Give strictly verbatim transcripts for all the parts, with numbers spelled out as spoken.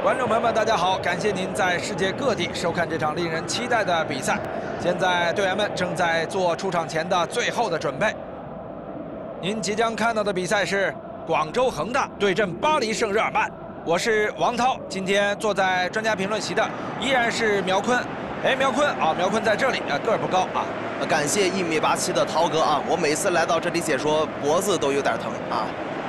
观众朋友们，大家好！感谢您在世界各地收看这场令人期待的比赛。现在队员们正在做出场前的最后的准备。您即将看到的比赛是广州恒大对阵巴黎圣日耳曼。我是王涛，今天坐在专家评论席的依然是苗坤。哎，苗坤啊，苗坤在这里啊，个儿不高啊。 感谢一米八七的涛哥啊，我每次来到这里解说，脖子都有点疼啊。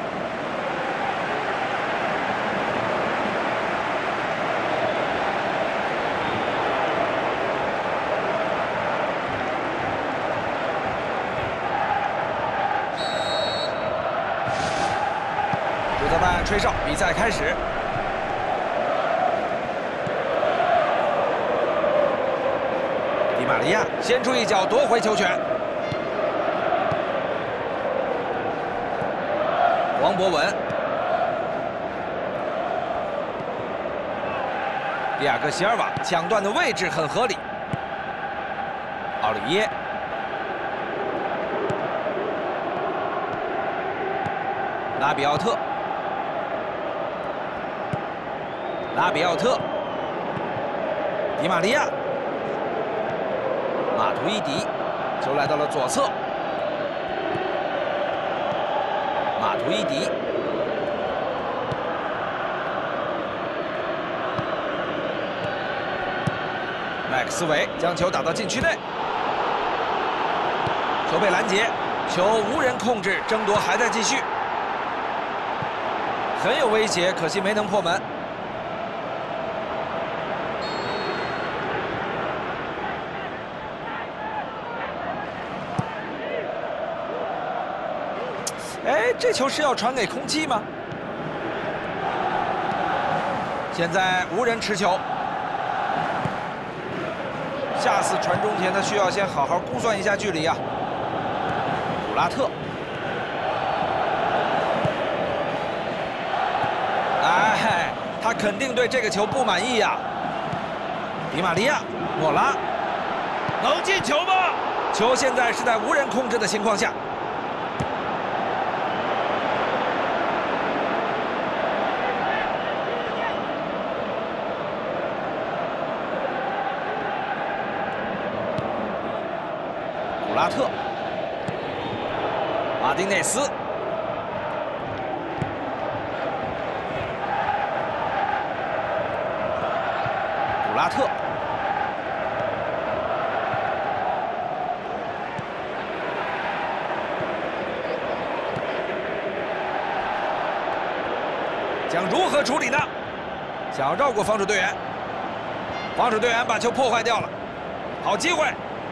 主裁判吹哨，比赛开始。迪玛利亚先出一脚夺回球权，王博文、迪亚哥席尔瓦抢断的位置很合理，奥里耶。 拉比奥特，拉比奥特，迪玛利亚，马图伊迪，球来到了左侧，马图伊迪，麦克斯韦将球打到禁区内，球被拦截，球无人控制，争夺还在继续。 很有威胁，可惜没能破门。哎，这球是要传给空气吗？现在无人持球，下次传中前他需要先好好估算一下距离啊。古拉特。 哎，他肯定对这个球不满意呀、啊。迪玛利亚、莫拉，能进球吗？球现在是在无人控制的情况下。古拉特、马丁内斯。 拉特，将如何处理呢？想绕过防守队员，防守队员把球破坏掉了，好机会，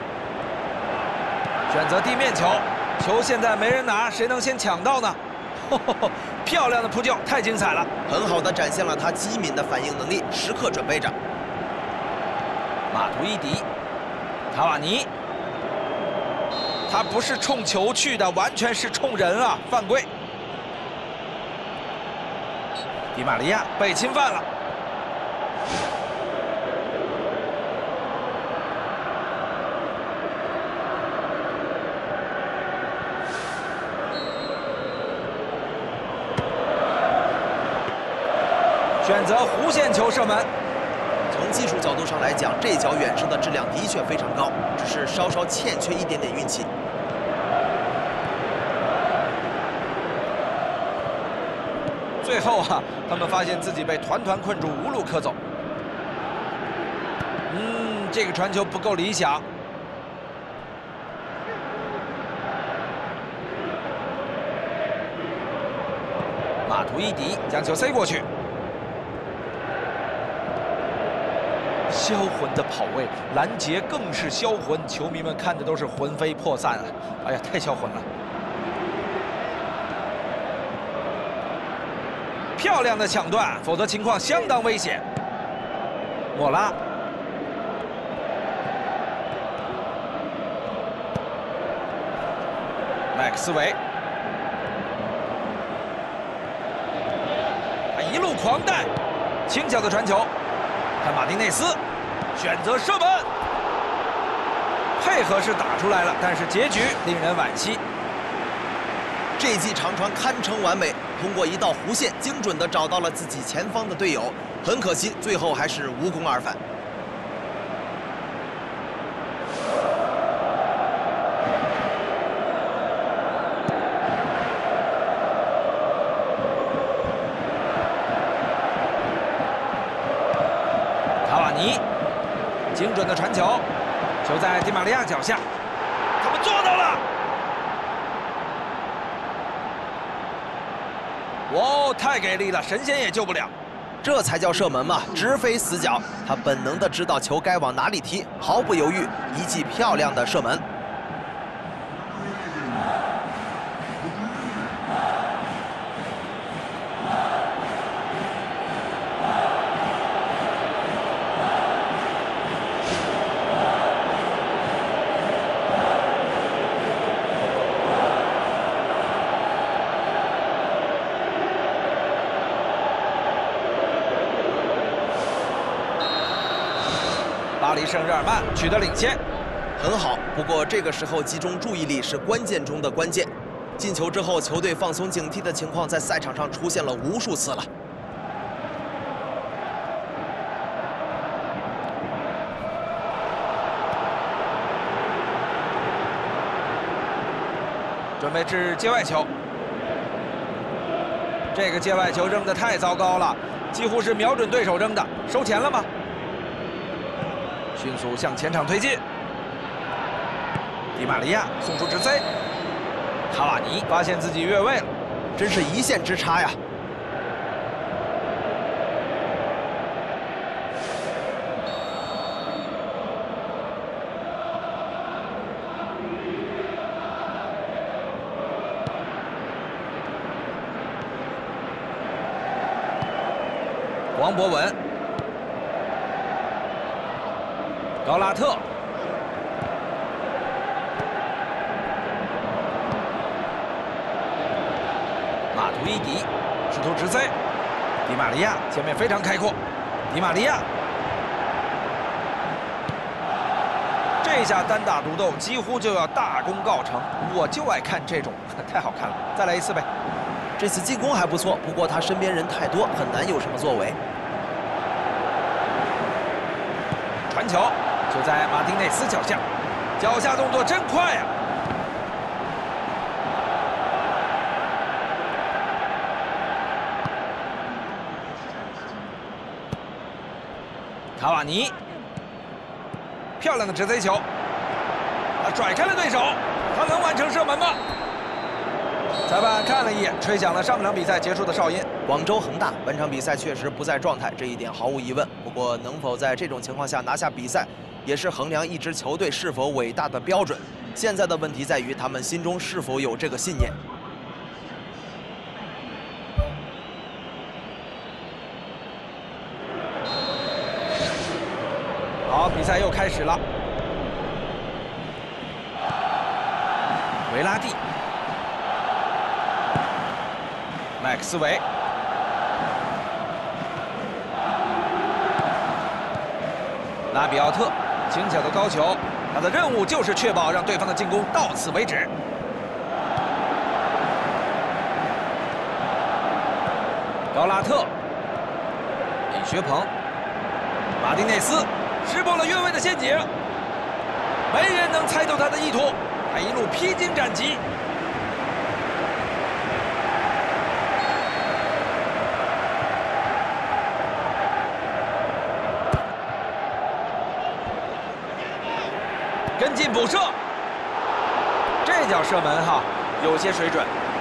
选择地面球，球现在没人拿，谁能先抢到呢？呵呵呵，漂亮的扑救，太精彩了， 很好的展现了他机敏的反应能力，时刻准备着。 马图伊迪，卡瓦尼，他不是冲球去的，完全是冲人啊！犯规。迪玛利亚被侵犯了。选择弧线球射门。 从技术角度上来讲，这脚远射的质量的确非常高，只是稍稍欠缺一点点运气。 最后啊，他们发现自己被团团困住，无路可走。嗯，这个传球不够理想。马图伊迪将球塞过去。 销魂的跑位，拦截更是销魂，球迷们看的都是魂飞魄散啊！哎呀，太销魂了！漂亮的抢断，否则情况相当危险。莫拉，麦克斯韦，他一路狂带，轻巧的传球，看马丁内斯。 选择射门，配合是打出来了，但是结局令人惋惜。 这记长传堪称完美， 通过一道弧线，精准地找到了自己前方的队友。很可惜，最后还是无功而返。 卡瓦尼，精准的传球，球在迪玛利亚脚下，他们做到了。 哇哦，太给力了，神仙也救不了。 这才叫射门嘛，直飞死角。他本能的知道球该往哪里踢，毫不犹豫，一记漂亮的射门。 巴黎圣日耳曼取得领先， 很好。不过这个时候集中注意力是关键中的关键。进球之后，球队放松警惕的情况在赛场上出现了无数次了。 准备掷界外球，这个界外球扔得太糟糕了，几乎是瞄准对手扔的。收钱了吗？ 迅速向前场推进，迪玛利亚送出直塞，卡瓦尼发现自己越位了， 真是一线之差呀！ 王博文。 高拉特，马图伊迪试图直塞，迪玛利亚前面非常开阔，迪玛利亚这下单打独斗几乎就要大功告成，我就爱看这种，太好看了！再来一次呗。 这次进攻还不错，不过他身边人太多，很难有什么作为。 传球。 就在马丁内斯脚下，脚下动作真快呀、啊！卡瓦尼，漂亮的直塞球，他甩开了对手，他能完成射门吗？裁判看了一眼，吹响了上半场比赛结束的哨音。 广州恒大本场比赛确实不在状态，这一点毫无疑问。不过，能否在这种情况下拿下比赛？ 也是衡量一支球队是否伟大的标准。现在的问题在于他们心中是否有这个信念。 好，比赛又开始了。维拉蒂、麦克斯韦。 拉比奥特，轻巧的高球，他的任务就是确保让对方的进攻到此为止。高拉特，李学鹏，马丁内斯识破了越位的陷阱，没人能猜透他的意图，他一路披荆斩棘。 跟进补射，这叫射门哈，有些水准。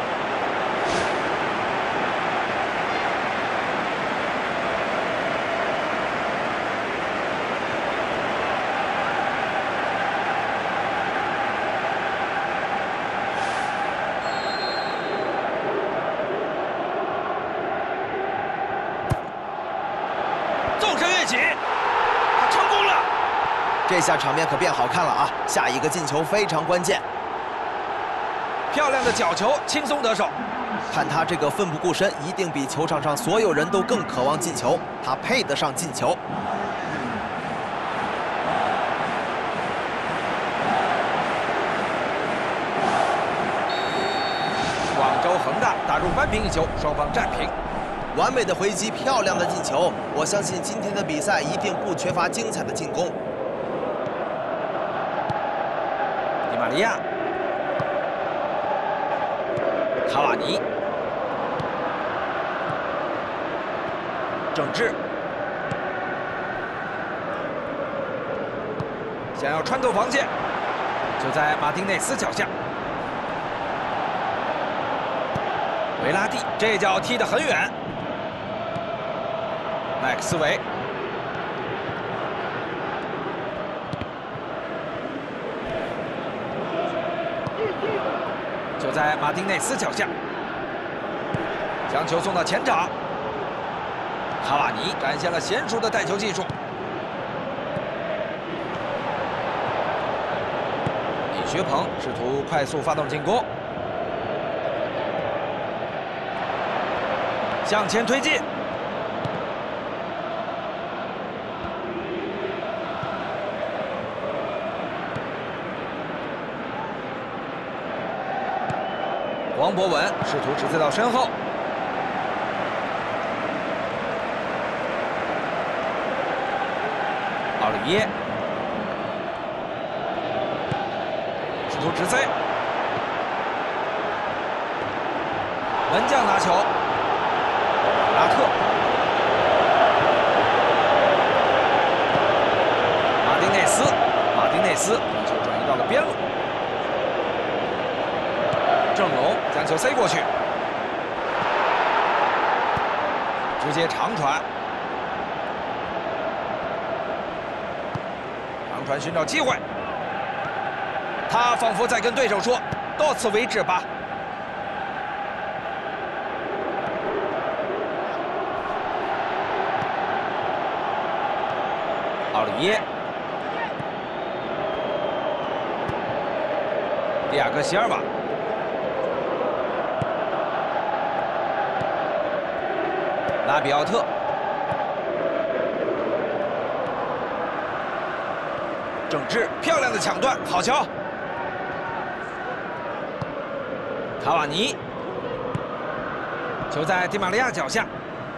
纵身跃起，他成功了。 这下场面可变好看了啊！下一个进球非常关键， 漂亮的角球，轻松得手。 看他这个奋不顾身，一定比球场上所有人都更渴望进球，他配得上进球。 广州恒大打入扳平一球，双方战平。 完美的回击，漂亮的进球。我相信今天的比赛一定不缺乏精彩的进攻。 迪玛利亚、卡瓦尼、郑智，想要穿透防线，就在马丁内斯脚下。维拉蒂这脚踢得很远。麦克斯韦。 就在马丁内斯脚下，将球送到前场。卡瓦尼展现了娴熟的带球技术。李学鹏试图快速发动进攻，向前推进。 王博文试图直塞到身后，奥里耶试图直塞，门将拿球，拉特，马丁内斯，马丁内斯将球转移到了边路。 郑龙将球塞过去，直接长传，长传寻找机会，他仿佛在跟对手说：“到此为止吧。”奥里耶，迪亚哥席尔瓦。 拉比奥特，郑智漂亮的抢断，好球！卡瓦尼，球在迪玛利亚脚下，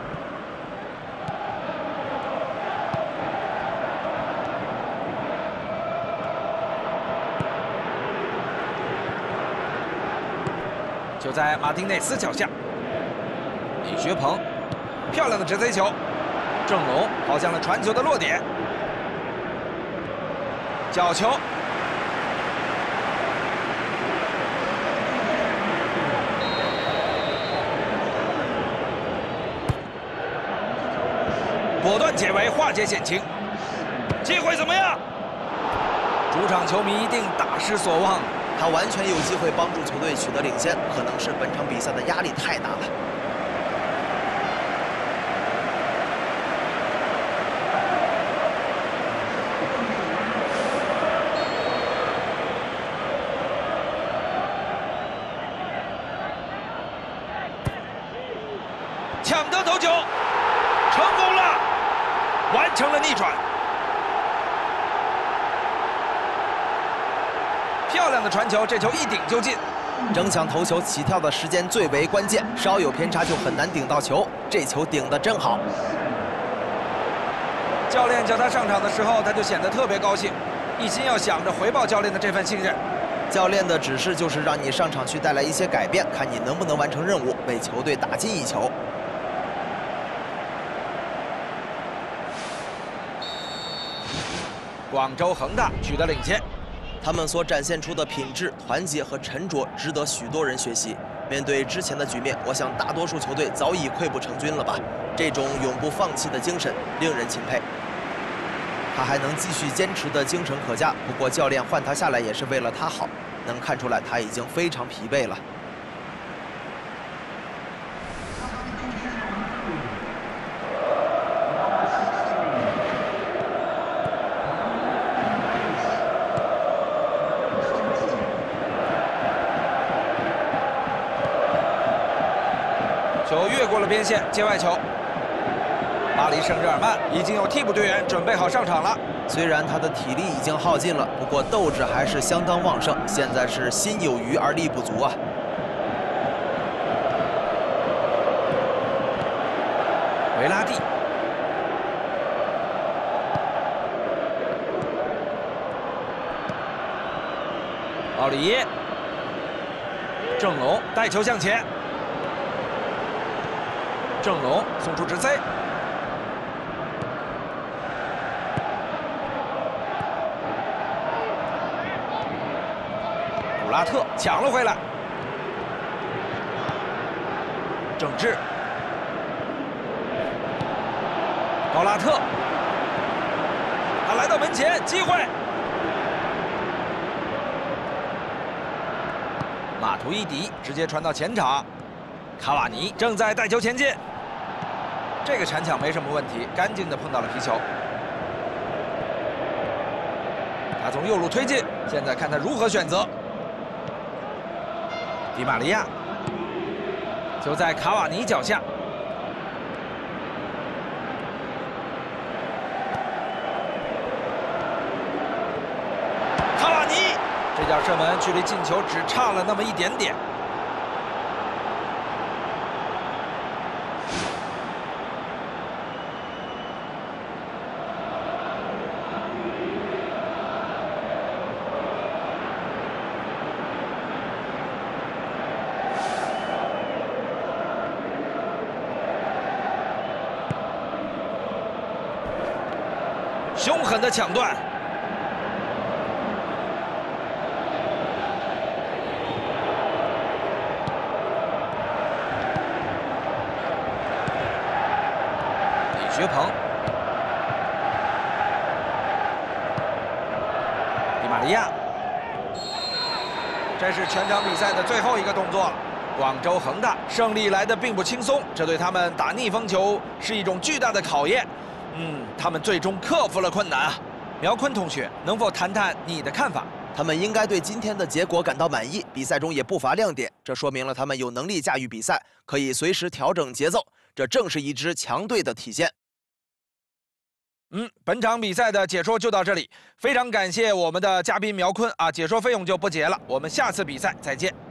球在马丁内斯脚下，李学鹏。 漂亮的直塞球，郑龙跑向了传球的落点，角球，果断解围，化解险情，机会怎么样？主场球迷一定大失所望， 他完全有机会帮助球队取得领先，可能是本场比赛的压力太大了。 抢得头球，成功了，完成了逆转。漂亮的传球，这球一顶就进。 争抢头球起跳的时间最为关键，稍有偏差就很难顶到球。这球顶得真好。 教练叫他上场的时候，他就显得特别高兴，一心要想着回报教练的这份信任。 教练的指示就是让你上场去带来一些改变，看你能不能完成任务，为球队打进一球。 广州恒大取得领先， 他们所展现出的品质、团结和沉着，值得许多人学习。面对之前的局面，我想大多数球队早已溃不成军了吧？这种永不放弃的精神令人钦佩。他还能继续坚持的精神可嘉，不过教练换他下来也是为了他好，能看出来他已经非常疲惫了。 球越过了边线，界外球。巴黎圣日耳曼已经有替补队员准备好上场了。 虽然他的体力已经耗尽了，不过斗志还是相当旺盛。现在是心有余而力不足啊。 维拉蒂，奥里耶，郑龙带球向前，郑龙送出直塞。 古拉特抢了回来，郑智，高拉特，他来到门前，机会，马图伊迪直接传到前场，卡瓦尼正在带球前进，这个铲抢没什么问题，干净的碰到了皮球，他从右路推进，现在看他如何选择。 迪玛利亚就在卡瓦尼脚下，卡瓦尼这脚射门距离进球只差了那么一点点。凶狠的抢断，李学鹏，迪玛利亚，这是全场比赛的最后一个动作。广州恒大胜利来的并不轻松，这对他们打逆风球是一种巨大的考验。 嗯，他们最终克服了困难啊！苗坤同学，能否谈谈你的看法？ 他们应该对今天的结果感到满意，比赛中也不乏亮点，这说明了他们有能力驾驭比赛，可以随时调整节奏，这正是一支强队的体现。 嗯，本场比赛的解说就到这里，非常感谢我们的嘉宾苗坤啊，解说费用就不结了，我们下次比赛再见。